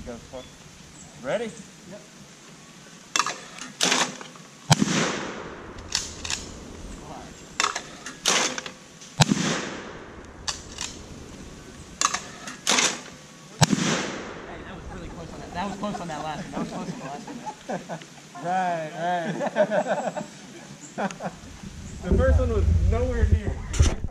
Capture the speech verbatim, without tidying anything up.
go for it. Ready? Yep. Hey, that was really close on that. That was close on that last one. That was close on the last one. Right, right. The first one was nowhere near.